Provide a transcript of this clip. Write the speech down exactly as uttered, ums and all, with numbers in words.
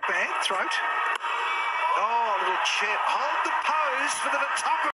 bad throat. Oh, a little chip. Hold the pose for the top.